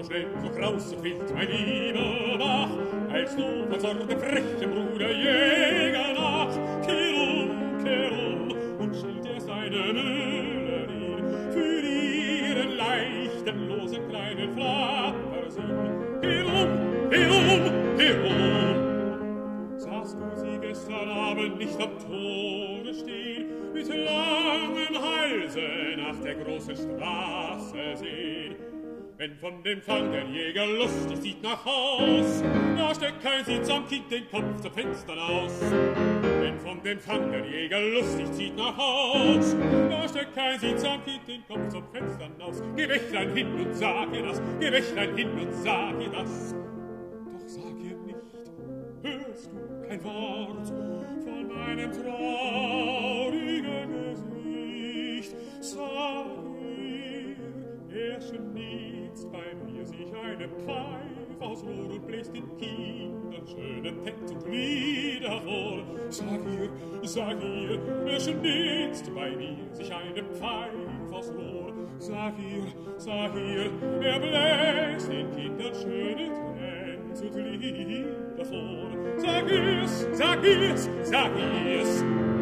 schnell, so kraus, so wild, mein Lieber, wach, als du von so dem frechen Bruder Jäger nach. Kehr um, und schilt er seine Müllerin für ihren leichten, losen kleinen Flattersinn. Kehr um, sahst du sie gestern Abend nicht am Tore stehen, mit langem Halse nach der großen Straße sehen? Wenn von dem Fang der Jäger lustig sieht nach Haus, da steckt kein Sitz am Kind den Kopf zum Fenstern aus. Wenn von dem Fang der Jäger lustig zieht nach Haus, da steckt kein Sitz am Kind den Kopf zum Fenstern aus. Geh Wächtlein hin und sag ihr das, geh Wächtlein hin und sag ihr das. Doch sag ihr nicht, hörst du kein Wort von meinem traurigen Gesicht? Sag ihr schnitzt bei mir sich eine Pfeif aus Rohr und bläst den Kindern schönen Text und Lieder vor. Sag ihr, schnitzt bei mir sich eine Pfeif aus Rohr. Sag ihr, bläst den Kindern schöne Text und Lieder vor. Sag ihr's,